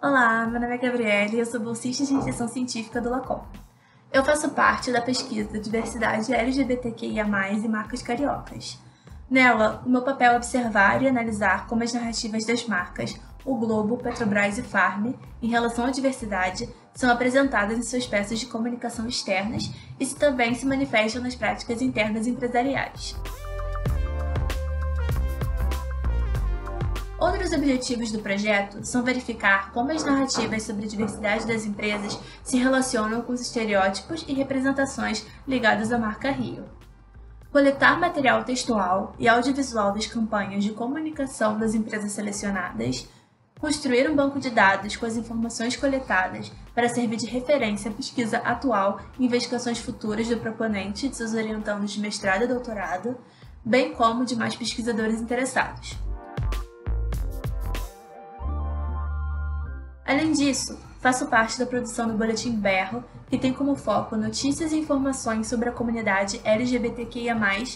Olá, meu nome é Gabriele e eu sou bolsista de iniciação científica do Lacom. Eu faço parte da pesquisa Diversidade LGBTQIA+, e marcas cariocas. Nela, o meu papel é observar e analisar como as narrativas das marcas, o Globo, Petrobras e Farm, em relação à diversidade, são apresentadas em suas peças de comunicação externas e se também se manifestam nas práticas internas empresariais. Outros objetivos do projeto são verificar como as narrativas sobre a diversidade das empresas se relacionam com os estereótipos e representações ligados à marca Rio. Coletar material textual e audiovisual das campanhas de comunicação das empresas selecionadas, construir um banco de dados com as informações coletadas para servir de referência à pesquisa atual e investigações futuras do proponente e de seus orientandos de mestrado e doutorado, bem como de mais pesquisadores interessados. Além disso, faço parte da produção do Boletim Berro, que tem como foco notícias e informações sobre a comunidade LGBTQIA+,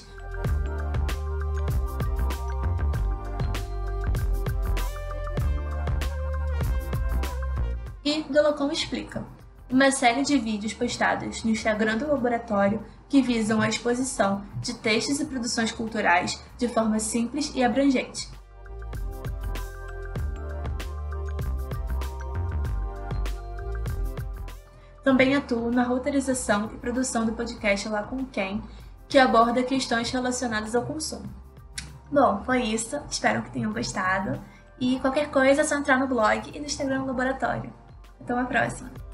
e do Lacom Explica, uma série de vídeos postados no Instagram do laboratório que visam a exposição de textos e produções culturais de forma simples e abrangente. Também atuo na roteirização e produção do podcast Lá com Quem, que aborda questões relacionadas ao consumo. Bom, foi isso. Espero que tenham gostado. E qualquer coisa é só entrar no blog e no Instagram do laboratório. Até uma próxima!